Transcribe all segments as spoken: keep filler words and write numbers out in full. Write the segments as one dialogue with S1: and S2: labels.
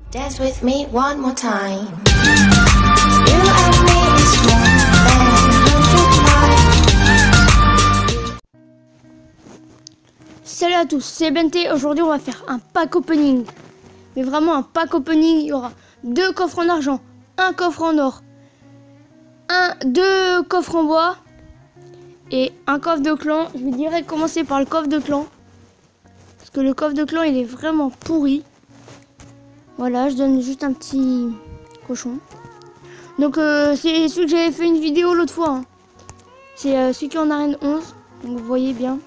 S1: Dance with me one more time. You and me is more than a hundred miles.
S2: Salut à tous, c'est Benté. Aujourd'hui on va faire un pack opening. Mais vraiment un pack opening. Il y aura deux coffres en argent, un coffre en or, un, deux coffres en bois et un coffre de clan. Je vais direct commencer par le coffre de clan. Parce que le coffre de clan il est vraiment pourri. Voilà, je donne juste un petit cochon. Donc euh, c'est celui que j'avais fait une vidéo l'autre fois. Hein. C'est euh, celui qui est en arène onze. Donc vous voyez bien.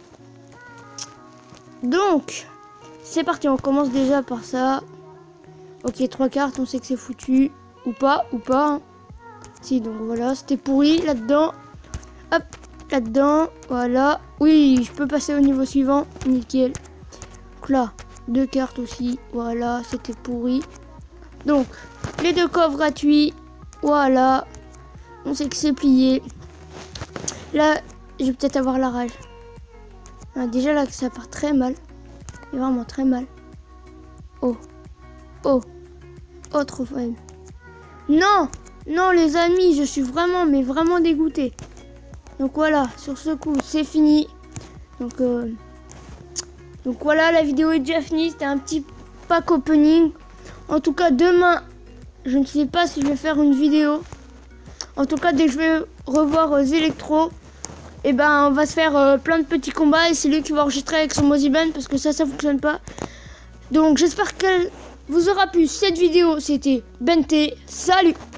S2: Donc, c'est parti, on commence déjà par ça. Ok, trois cartes, on sait que c'est foutu. Ou pas, ou pas. Hein. Si, donc voilà, c'était pourri là-dedans. Hop, là-dedans, voilà. Oui, je peux passer au niveau suivant, nickel. Donc là, deux cartes aussi, voilà, c'était pourri. Donc, les deux coffres gratuits, voilà. On sait que c'est plié. Là, je vais peut-être avoir la rage. Ah, déjà là, ça part très mal. Et vraiment très mal. Oh. Oh. Oh, trop faible. Non. Non, les amis, je suis vraiment, mais vraiment dégoûté. Donc voilà, sur ce coup, c'est fini. Donc, euh, donc voilà, la vidéo est déjà finie. C'était un petit pack opening. En tout cas, demain, je ne sais pas si je vais faire une vidéo. En tout cas, dès que je vais revoir euh, Zélectro, et eh ben on va se faire euh, plein de petits combats et c'est lui qui va enregistrer avec son Moziban parce que ça ça fonctionne pas. Donc j'espère qu'elle vous aura plu cette vidéo. C'était Benté, salut.